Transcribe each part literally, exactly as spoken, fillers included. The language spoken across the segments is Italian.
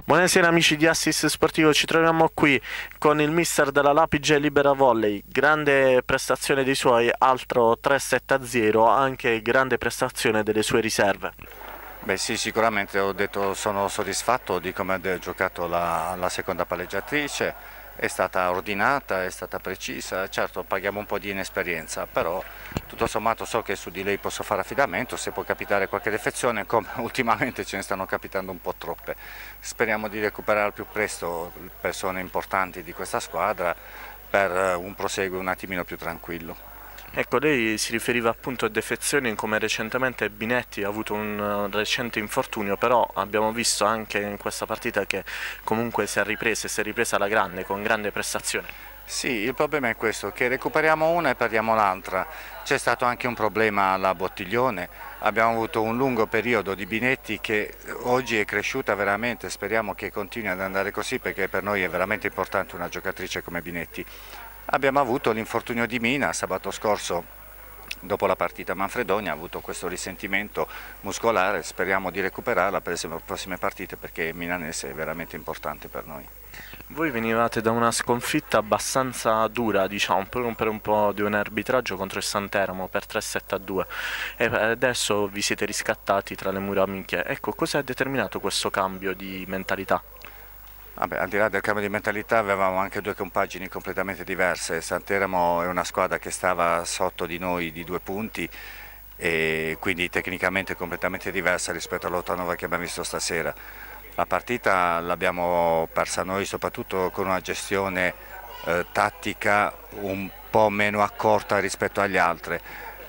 Buonasera amici di Assist Sportivo, ci troviamo qui con il mister della Lapige Libera Volley, grande prestazione dei suoi, altro tre sette a zero, anche grande prestazione delle sue riserve. Beh sì, sicuramente ho detto sono soddisfatto di come ha giocato la, la seconda palleggiatrice, è stata ordinata, è stata precisa, certo paghiamo un po' di inesperienza, però tutto sommato so che su di lei posso fare affidamento, se può capitare qualche defezione, come ultimamente ce ne stanno capitando un po' troppe. Speriamo di recuperare al più presto persone importanti di questa squadra per un proseguo un attimino più tranquillo. Ecco, lei si riferiva appunto a defezioni come recentemente Binetti ha avuto un recente infortunio, però abbiamo visto anche in questa partita che comunque si è ripresa e si è ripresa alla grande, con grande prestazione. Sì, il problema è questo, che recuperiamo una e perdiamo l'altra. C'è stato anche un problema alla Bottiglione, abbiamo avuto un lungo periodo di Binetti che oggi è cresciuta veramente, speriamo che continui ad andare così perché per noi è veramente importante una giocatrice come Binetti. Abbiamo avuto l'infortunio di Mina sabato scorso, dopo la partita Manfredonia, ha avuto questo risentimento muscolare, speriamo di recuperarla per le prossime partite perché Milanese è veramente importante per noi. Voi venivate da una sconfitta abbastanza dura, diciamo, per un, per un po' di un arbitraggio contro il Santeramo per tre sette a due e adesso vi siete riscattati tra le mura amiche. Ecco, cosa ha determinato questo cambio di mentalità? Vabbè, al di là del cambio di mentalità avevamo anche due compagini completamente diverse. Santeramo è una squadra che stava sotto di noi di due punti e quindi tecnicamente completamente diversa rispetto all'Ottanova che abbiamo visto stasera. La partita l'abbiamo persa noi soprattutto con una gestione eh, tattica un po' meno accorta rispetto agli altri.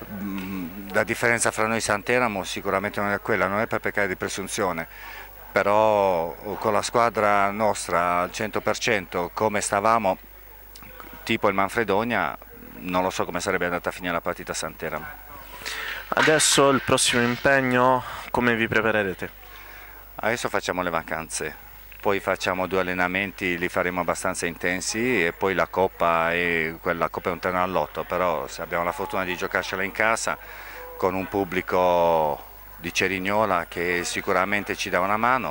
La differenza fra noi e Santeramo sicuramente non è quella, non è per peccare di presunzione, però con la squadra nostra al cento per cento come stavamo, tipo il Manfredonia, non lo so come sarebbe andata a finire la partita a Santeramo. Adesso il prossimo impegno, come vi preparerete? Adesso facciamo le vacanze, poi facciamo due allenamenti, li faremo abbastanza intensi e poi la Coppa è, quella Coppa è un terno all'otto, però se abbiamo la fortuna di giocarcela in casa con un pubblico di Cerignola che sicuramente ci dà una mano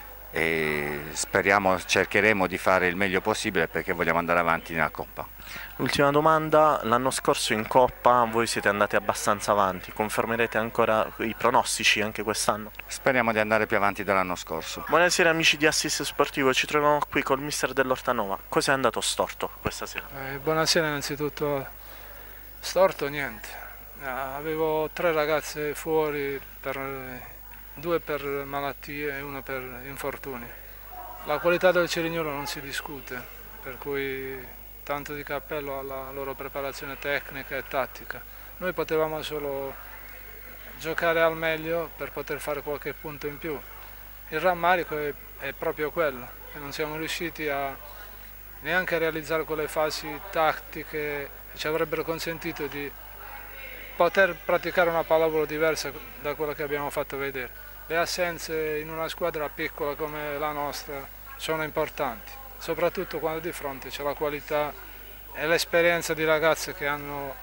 e speriamo, cercheremo di fare il meglio possibile perché vogliamo andare avanti nella Coppa. Ultima domanda, l'anno scorso in Coppa voi siete andati abbastanza avanti, confermerete ancora i pronostici anche quest'anno? Speriamo di andare più avanti dell'anno scorso. Buonasera amici di Assist Sportivo, ci troviamo qui col mister dell'Ortanova. Cosa è andato storto questa sera? Eh, buonasera, innanzitutto storto niente, avevo tre ragazze fuori, per, due per malattie e una per infortuni. La qualità del Cerignolo non si discute, per cui tanto di cappello alla loro preparazione tecnica e tattica. Noi potevamo solo giocare al meglio per poter fare qualche punto in più. Il rammarico è, è proprio quello, che non siamo riusciti a neanche a realizzare quelle fasi tattiche che ci avrebbero consentito di poter praticare una pallavolo diversa da quella che abbiamo fatto vedere. Le assenze in una squadra piccola come la nostra sono importanti, soprattutto quando di fronte c'è la qualità e l'esperienza di ragazze che hanno,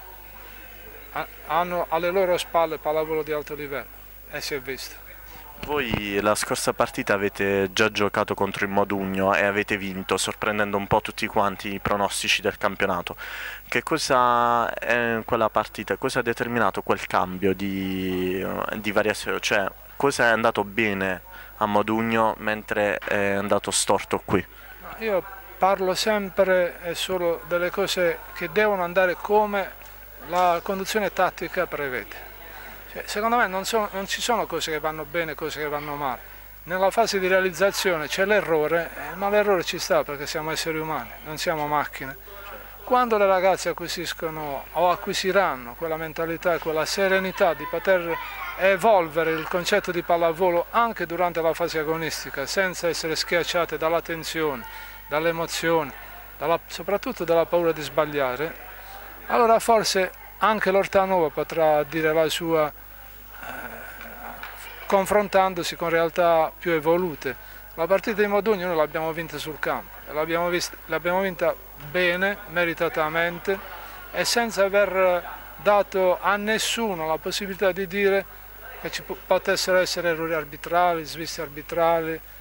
hanno alle loro spalle pallavolo di alto livello e si è visto. Voi la scorsa partita avete già giocato contro il Modugno e avete vinto, sorprendendo un po' tutti quanti i pronostici del campionato. Che cosa è quella partita? Cosa ha determinato quel cambio di, di variazione? Cioè, cosa è andato bene a Modugno mentre è andato storto qui? Io parlo sempre e solo delle cose che devono andare come la conduzione tattica prevede. Cioè, secondo me non, sono, non ci sono cose che vanno bene e cose che vanno male. Nella fase di realizzazione c'è l'errore, eh, ma l'errore ci sta perché siamo esseri umani, non siamo macchine. Quando le ragazze acquisiscono o acquisiranno quella mentalità e quella serenità di poter evolvere il concetto di pallavolo anche durante la fase agonistica, senza essere schiacciate dalla tensione, dall'emozione, dalla, soprattutto dalla paura di sbagliare, allora forse anche l'Ortanova potrà dire la sua eh, confrontandosi con realtà più evolute. La partita di Modugno noi l'abbiamo vinta sul campo, l'abbiamo vinta bene, meritatamente e senza aver dato a nessuno la possibilità di dire che ci potessero essere errori arbitrali, sviste arbitrali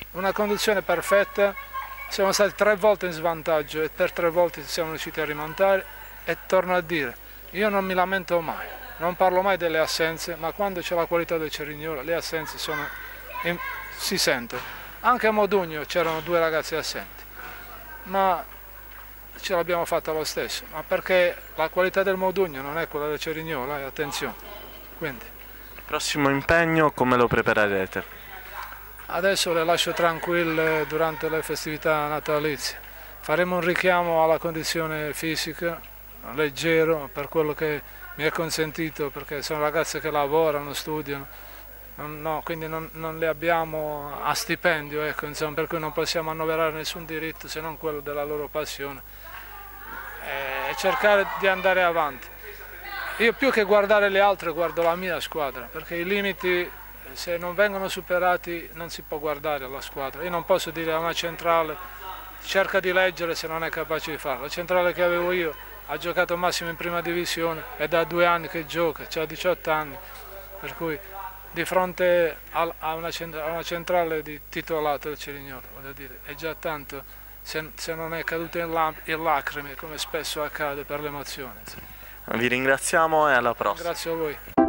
una condizione perfetta, siamo stati tre volte in svantaggio e per tre volte siamo riusciti a rimontare e torno a dire, io non mi lamento mai, non parlo mai delle assenze, ma quando c'è la qualità del Cerignola le assenze sono, si sentono. Anche a Modugno c'erano due ragazzi assenti, ma ce l'abbiamo fatta lo stesso, ma perché la qualità del Modugno non è quella del Cerignola, eh, attenzione. Quindi. Il prossimo impegno come lo preparerete? Adesso le lascio tranquille durante le festività natalizie. Faremo un richiamo alla condizione fisica, leggero, per quello che mi è consentito, perché sono ragazze che lavorano, studiano, non, no, quindi non, non le abbiamo a stipendio, ecco, insomma, per cui non possiamo annoverare nessun diritto se non quello della loro passione e cercare di andare avanti. Io più che guardare le altre guardo la mia squadra, perché i limiti, se non vengono superati, non si può guardare alla squadra. Io non posso dire a una centrale cerca di leggere se non è capace di farlo. La centrale che avevo io ha giocato massimo in prima divisione, è da due anni che gioca, ha diciotto anni, per cui di fronte a una centrale di titolato del Cerignola, voglio dire, è già tanto se, se non è caduto in, in lacrime, come spesso accade per l'emozione. Vi ringraziamo e alla prossima. Grazie a voi.